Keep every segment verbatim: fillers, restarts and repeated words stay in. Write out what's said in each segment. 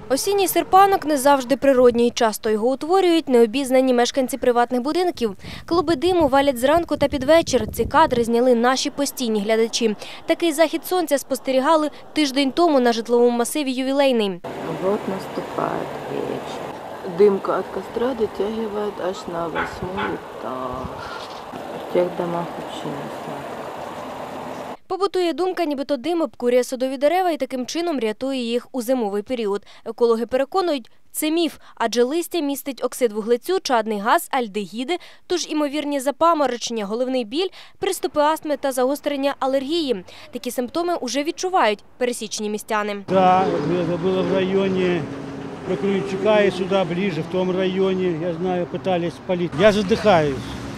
Осінній серпанок не завжди природній. Часто його утворюють необізнані мешканці приватних будинків. Клуби диму валять зранку та під вечір. Ці кадри зняли наші постійні глядачі. Такий захід сонця спостерігали тиждень тому на житловому масиві «Ювілейний». Вот наступає вечір. Димка від костра дотягує аж на восьмой етаж. В тих домах взагалі не сладко. Побутує думка, нібито дим обкурює садові дерева і таким чином рятує їх у зимовий період. Екологи переконують, це міф, адже листя містить оксид вуглецю, чадний газ, альдегіди, тож імовірні запаморочення, головний біль, приступи астми та загострення алергії. Такі симптоми уже відчувають пересічні містяни. Так, це було в районі Прокруйчука і сюди ближче, в тому районі, я знаю, намагалися спалити. Я задихаюсь.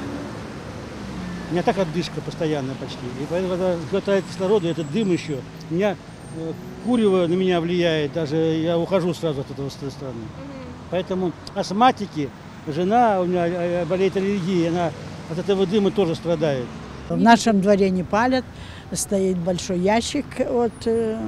У меня так отдышка постоянно почти. И поэтому, когда хватает кислорода, этот дым еще, у меня курево на меня влияет, даже я ухожу сразу от этого страны. Поэтому астматики, жена у меня болеет аллергией, она от этого дыма тоже страдает. В нашем дворе не палят, стоит большой ящик, вот, э,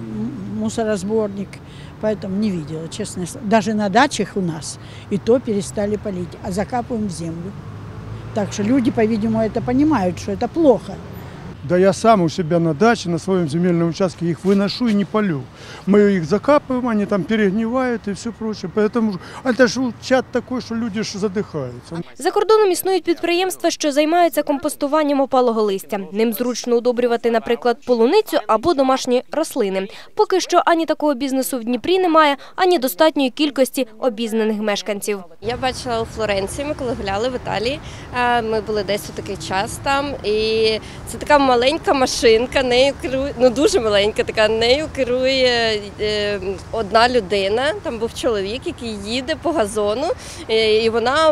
мусоросборник, поэтому не видела, честно. Даже на дачах у нас и то перестали палить, а закапываем в землю. Так что люди, по-видимому, это понимают, что это плохо. Да я сам у себя на даче, на своем земельном участке их выношу и не полю. Мы их закапываем, они там перегнивают и все прочее. Поэтому это же чат такой, что люди ж задихаються. За кордоном існують підприємства, що займаються компостуванням опалого листя. Ним зручно удобрювати, наприклад, полуницю або домашні рослини. Поки що ані такого бізнесу в Дніпрі немає, ані достатньої кількості обізнаних мешканців. Я бачила у Флоренції, ми коли гуляли в Італії, ми були десь у такий час там, і це така маленька машинка, нею керує, ну дуже маленька така, нею керує е, одна людина, там був чоловік, який їде по газону, е, і вона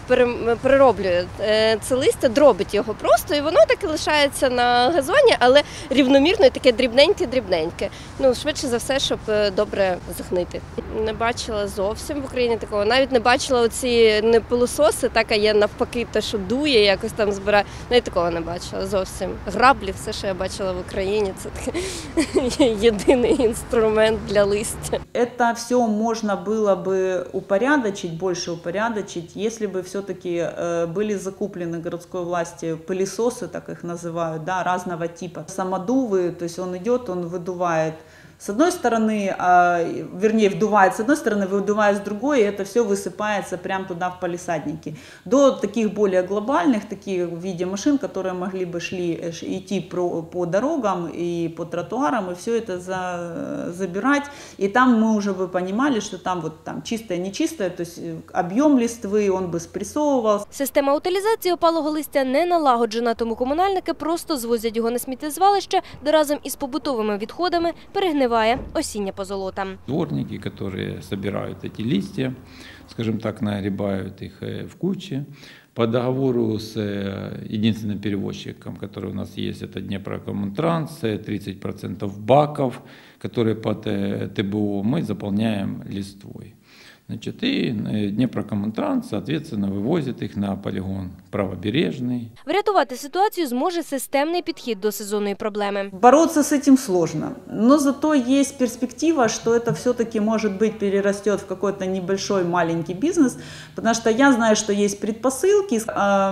перероблює е, це листя, дробить його просто, і воно так і лишається на газоні, але рівномірно і таке дрібненьке-дрібненьке. Ну, швидше за все, щоб добре згнити. Не бачила зовсім в Україні такого, навіть не бачила оці не пилососи, так, а є навпаки те, що дує, якось там збирає, навіть такого не бачила зовсім. Граблі, все, що я бачила в Україні, це такий єдиний інструмент для листя. Это все можно было бы упорядочить, больше упорядочить, если бы все-таки были закуплены городской власти пылесосы, так их называют, да, разного типа. Самодувы, то есть он идет, он выдувает с одной стороны, вернее, вдувает с одной стороны, выдувает с другой, и это все высыпается прямо туда в палисадники. До таких более глобальных, таких в виде машин, которые могли бы шли, идти по, по дорогам и по тротуарам, и все это за, забирать. И там мы уже бы понимали, что там вот там чистое, нечистое, то есть объем листвы, он бы спрессовывался. Система утилізації опалого листя не налагоджена, тому комунальники просто звозять його на сміттєзвалище, де разом із побутовими відходами перегниває осіння позолота. Дворники, которые собирают эти листья, скажем так, нагребают их в кучи. По договору с единственным перевозчиком, который у нас есть, это Днепрокоммунтранс, тридцать процентов баков, которые под ТБО мы заполняем листвой. Значит, и Днепрокоммунтранс, соответственно, вывозит их на полигон Правобережный. Врятувати ситуацію зможе системний підхід до сезонної проблеми. Бороться с этим сложно, но зато есть перспектива, что это все-таки, может быть, перерастет в какой-то небольшой маленький бизнес, потому что я знаю, что есть предпосылки.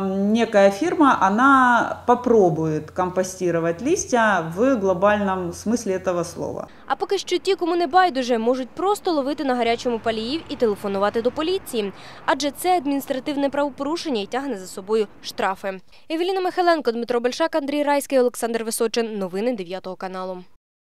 Некая фирма, она попробует компостировать листья в глобальном смысле этого слова. А поки що ті, кому не байдуже, можуть просто ловити на гарячому паліїв і телефонувати до поліції. Адже це адміністративне правопорушення і тягне за собою штрафи. Евеліна Михайленко, Дмитро Большак, Андрій Райський, Олександр Височин. Новини дев'ятого каналу.